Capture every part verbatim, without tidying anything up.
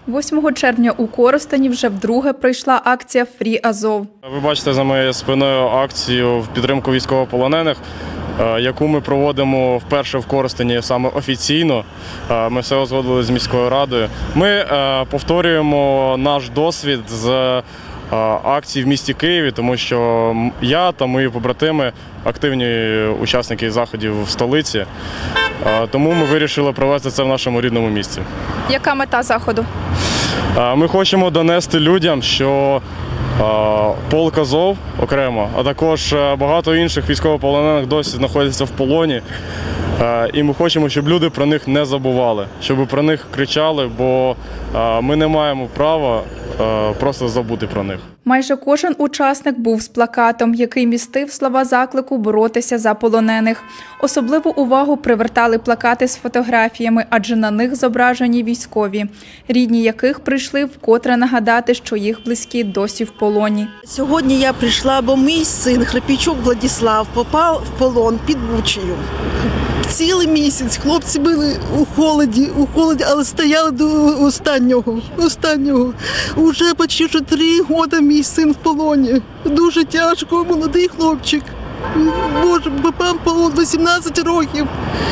восьмого червня у Коростені вже вдруге пройшла акція «Фрі Азов». Ви бачите за моєю спиною акцію в підтримку військовополонених, яку ми проводимо вперше в Коростені саме офіційно. Ми все узгодили з міською радою. Ми повторюємо наш досвід з акцій в місті Києві, тому що я та мої побратими активні учасники заходів в столиці. Тому ми вирішили провести це в нашому рідному місті. Яка мета заходу? Ми хочемо донести людям, що полк Азов окремо, а також багато інших військовополонених досі знаходяться в полоні. І ми хочемо, щоб люди про них не забували, щоб про них кричали, бо ми не маємо права просто забути про них. Майже кожен учасник був з плакатом, який містив слова заклику боротися за полонених. Особливу увагу привертали плакати з фотографіями, адже на них зображені військові, рідні яких прийшли вкотре нагадати, що їх близькі досі в полоні. Сьогодні я прийшла, бо мій син Храпійчук Владислав попав в полон під Бучею. Цілий місяць хлопці були у холоді, у холоді, але стояли до останнього. останнього. Уже почти що три роки мій син в полоні. Дуже тяжко, молодий хлопчик. Боже, попав в полон вісімнадцять років.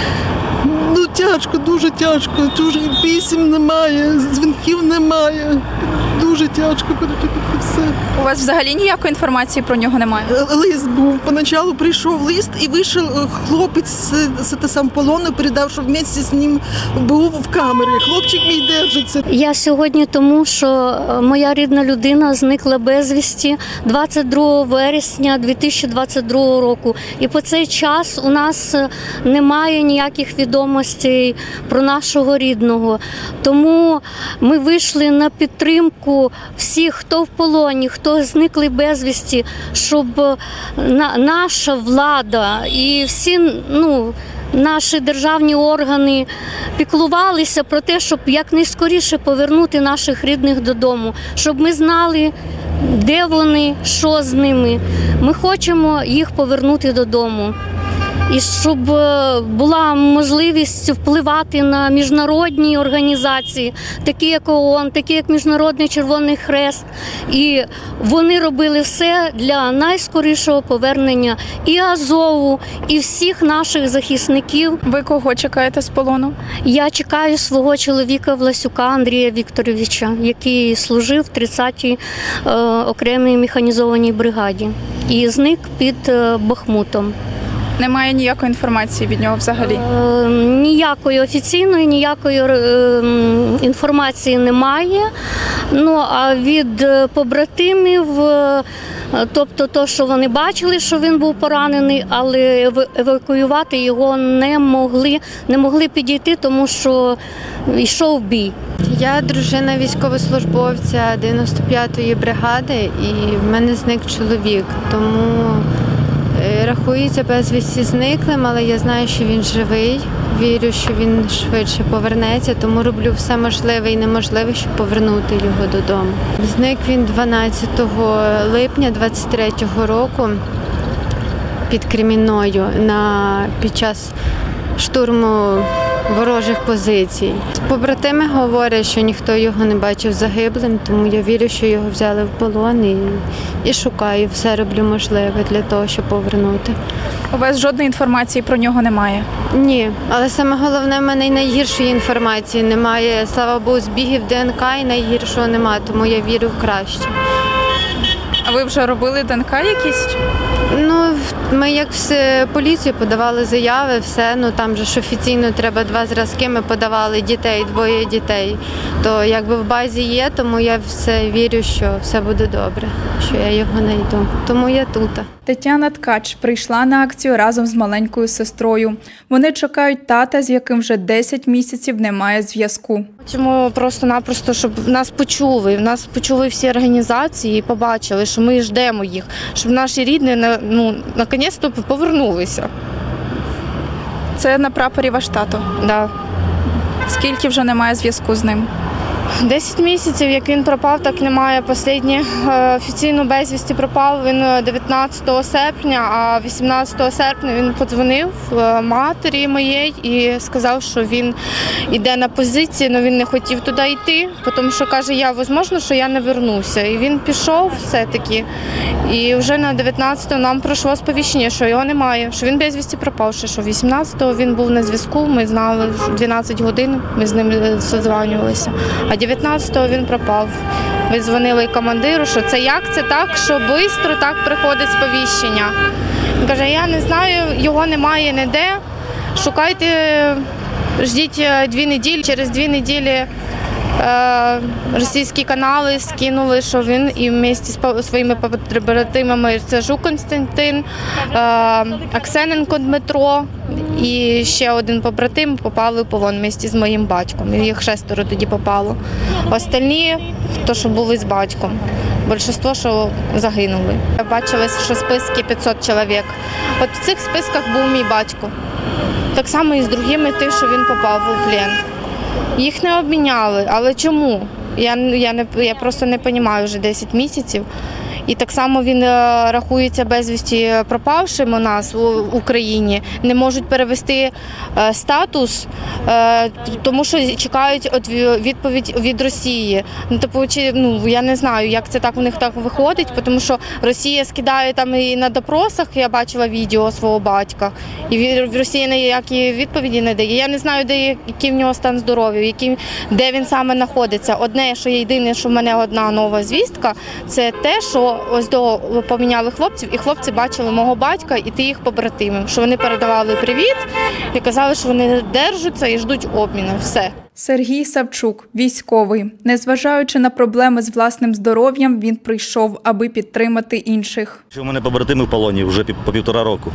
Ну тяжко, дуже тяжко. Дуже писем немає, дзвінків немає. Дуже тяжко пережити все. У вас взагалі ніякої інформації про нього немає? Лист був. Поначалу прийшов лист і вийшов хлопець з, з сам полону, передав, що вместе з ним був в камері. Хлопчик мій держиться. Я сьогодні тому, що моя рідна людина зникла безвісті двадцять другого вересня дві тисячі двадцять другого року. І по цей час у нас немає ніяких відомостей про нашого рідного. Тому ми вийшли на підтримку всіх, хто в полоні, хто зникли безвісті, щоб на, наша влада і всі, ну, наші державні органи піклувалися про те, щоб якнайскоріше повернути наших рідних додому, щоб ми знали, де вони, що з ними. Ми хочемо їх повернути додому. І щоб була можливість впливати на міжнародні організації, такі як ООН, такі як Міжнародний Червоний Хрест. І вони робили все для найскорішого повернення і Азову, і всіх наших захисників. Ви кого чекаєте з полону? Я чекаю свого чоловіка Власюка Андрія Вікторовича, який служив в тридцятій е, окремій механізованій бригаді і зник під е, Бахмутом. Немає ніякої інформації від нього взагалі? Е, ніякої офіційної, ніякої е, інформації немає. Ну, а від побратимів, е, тобто то, що вони бачили, що він був поранений, але евакуювати його не могли, не могли підійти, тому що йшов бій. Я дружина військовослужбовця дев'яносто п'ятої бригади і в мене зник чоловік, тому рахується безвісті зниклим, але я знаю, що він живий, вірю, що він швидше повернеться, тому роблю все можливе і неможливе, щоб повернути його додому. Зник він дванадцятого липня двадцять третього року під Кремінною на, під час штурму ворожих позицій. Побратими говорять, що ніхто його не бачив загиблим, тому я вірю, що його взяли в полон і, і шукаю, все роблю можливе для того, щоб повернути. У вас жодної інформації про нього немає? Ні, але саме головне, в мене і найгіршої інформації немає. Слава Богу, збігів ДНК і найгіршого немає, тому я вірю в краще. А ви вже робили ДНК якісь? Ну, ми як в поліцію подавали заяви, все, ну там же ж офіційно треба два зразки, ми подавали дітей, двоє дітей. То якби в базі є, тому я все вірю, що все буде добре, що я його знайду. Тому я тут. Тетяна Ткач прийшла на акцію разом з маленькою сестрою. Вони чекають тата, з яким вже десять місяців немає зв'язку. Хочемо просто-напросто, щоб нас почули, нас почули всі організації і побачили, що ми ждемо їх, щоб наші рідні, ну, наконець-то повернулися. Це на прапорі ваш тато? Да. Скільки вже немає зв'язку з ним? десять місяців, як він пропав, так немає. Останнє офіційно безвісті пропав він дев'ятнадцятого серпня, а вісімнадцятого серпня він подзвонив матері моєї і сказав, що він йде на позиції, але він не хотів туди йти, тому що каже, я, можливо, що я не вернуся. І він пішов все-таки, і вже на дев'ятнадцятого нам пройшло сповіщення, що його немає, що він безвісті пропав, що вісімнадцятого він був на зв'язку, ми знали, дванадцять годин ми з ним созванювалися, а дев'ятнадцятого він пропав. Ми дзвонили командиру, що це як це так, що швидко так приходить сповіщення. Він каже, я не знаю, його немає ніде, шукайте, ждіть дві неділі, через дві неділі російські канали скинули, що він і вместе з своїми побратимами, це Жук Константин, Аксененко Дмитро і ще один побратим попали в полон вместе з моїм батьком. Їх шестеро тоді попало. Остальні, то, що були з батьком, більшість, що загинули. Я бачила, що списки п'ятсот чоловік. От в цих списках був мій батько. Так само і з другими, тим, що він попав у плен. Їх не обміняли, але чому? Я, я, не, я просто не розумію вже десять місяців. І так само він рахується безвісті пропавшим у нас в Україні. Не можуть перевести статус, тому що чекають відповідь від Росії. Ну, тобто, ну, я не знаю, як це так у них так виходить, тому що Росія скидає там і на допросах, я бачила відео свого батька, і Росія ніякі відповіді не дає. Я не знаю, де, який в нього стан здоров'я, який, де він саме знаходиться. Одне, що єдине, що в мене одна нова звістка, це те, що ось до поміняли хлопців, і хлопці бачили мого батька і тих побратимів, що вони передавали привіт і казали, що вони держаться і ждуть обміну. Все. Сергій Савчук, військовий. Незважаючи на проблеми з власним здоров'ям, він прийшов, аби підтримати інших. У мене побратими в полоні вже по півтора року.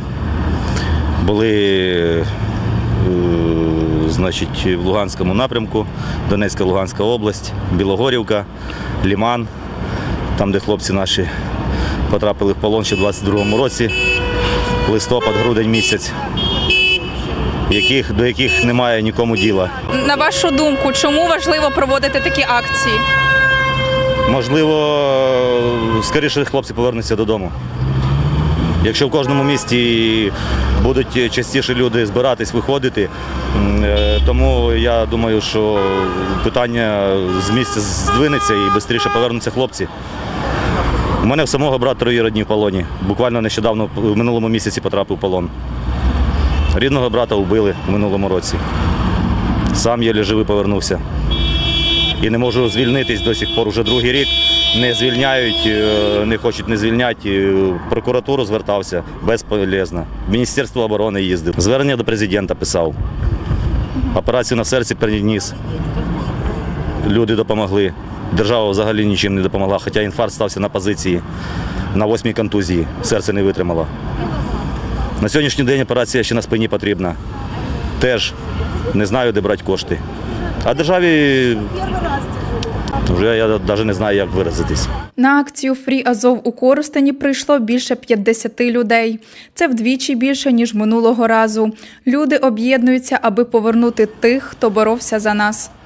Були, значить, в Луганському напрямку, Донецька, Луганська область, Білогорівка, Лиман. Там, де хлопці наші потрапили в полон ще в двадцять другому році, листопад, грудень місяць, яких, до яких немає нікому діла. На вашу думку, чому важливо проводити такі акції? Можливо, скоріше хлопці повернуться додому. Якщо в кожному місті будуть частіше люди збиратись, виходити, тому я думаю, що питання з місця здвинеться і швидше повернуться хлопці. У мене в самого брат троюрідний в полоні. Буквально нещодавно, в минулому місяці потрапив в полон. Рідного брата вбили в минулому році. Сам єлі живий повернувся. І не можу звільнитись до сих пор, вже другий рік. Не звільняють, не хочуть не звільняти. В прокуратуру звертався, безполезно. В Міністерство оборони їздив. Звернення до президента писав. Операцію на серці переніс. Люди допомогли. Держава взагалі нічим не допомогла, хоча інфаркт стався на позиції, на восьмій контузії, серце не витримало. На сьогоднішній день операція ще на спині потрібна. Теж не знаю, де брати кошти. А державі вже я навіть не знаю, як виразитись. На акцію «Фрі Азов» у Коростені прийшло більше п'ятдесяти людей. Це вдвічі більше, ніж минулого разу. Люди об'єднуються, аби повернути тих, хто боровся за нас.